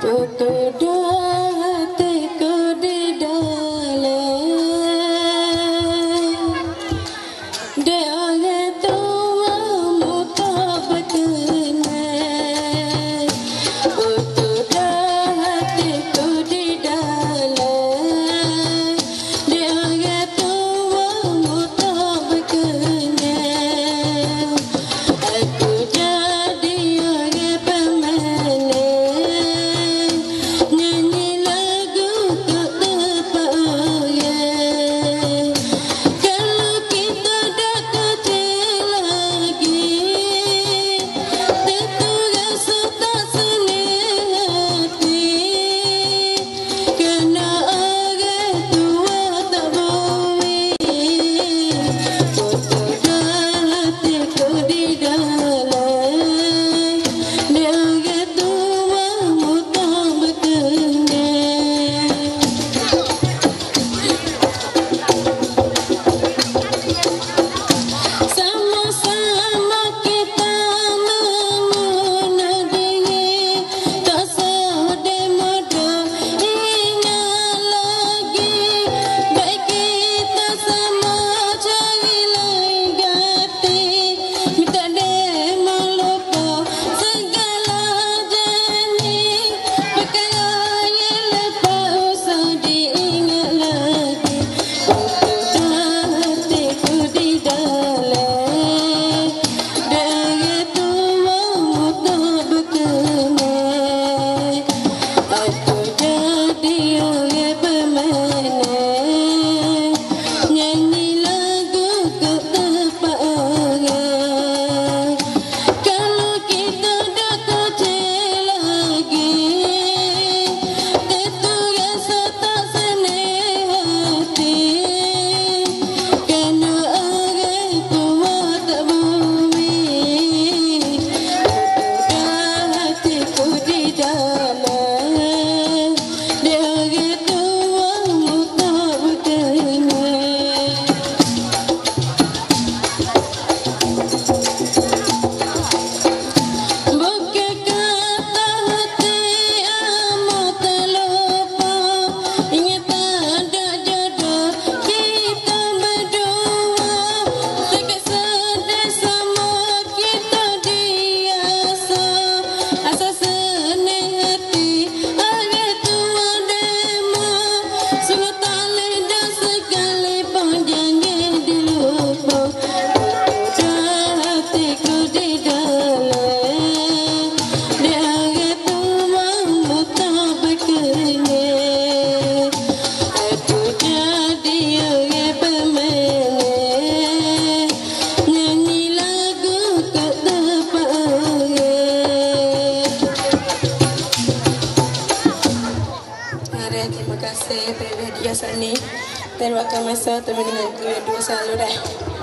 Terwakan masa teman-teman dua selalu dah.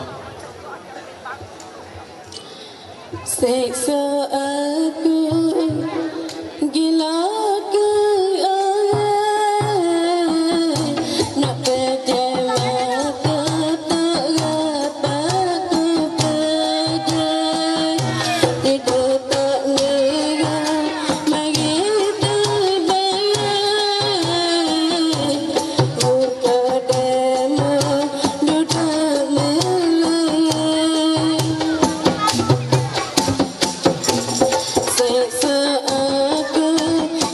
Seksa aku gila ke nak percaya tak dapat ku percaya tidur tak ngeram mari terbayang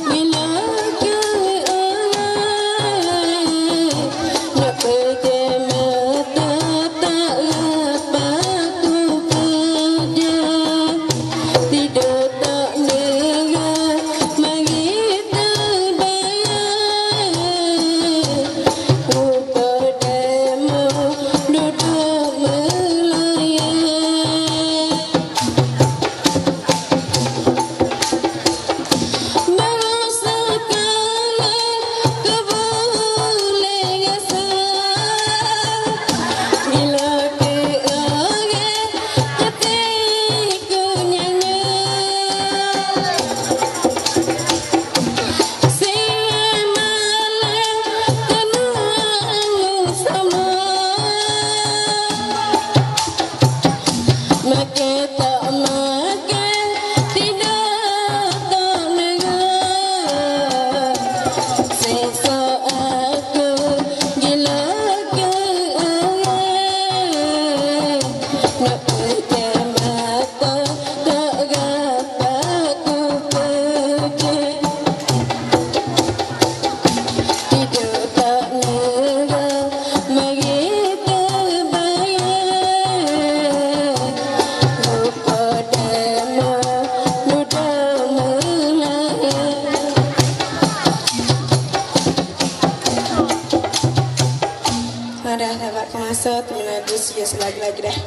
yes lagi deh.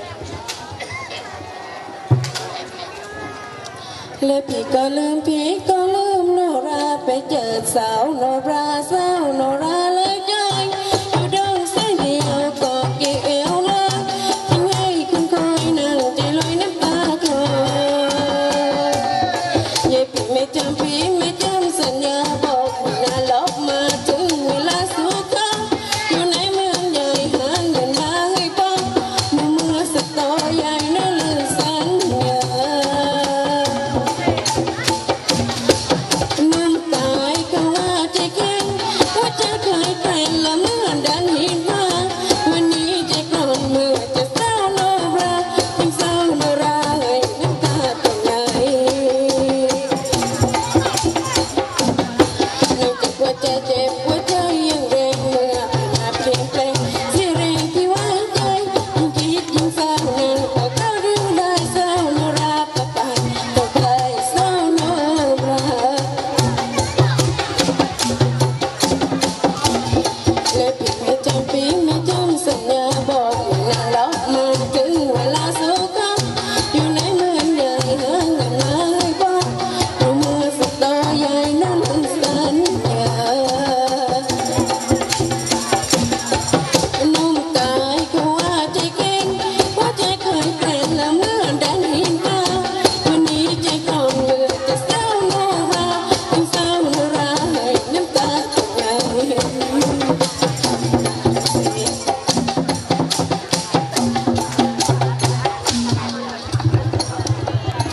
และพี่ก็ลืมโนราไปเจอสาวโนราเลยใจอยู่ดงสายเดียวก็เกี่ยวละทิ้งให้คุณคอยนั่งใจลอยน้ำตาคลอเย่พี่ไม่จำสัญญาบอกน่าลบมาถึงเวลาสู้เขาอยู่ในเมืองใหญ่หาเงินมาให้พ่อเมื่อสตอใหญ่นั่นลืมสัญญา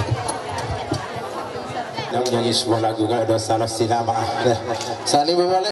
Yang nyanyi sebuah lagu kan ada salah silap. Saling berbalik.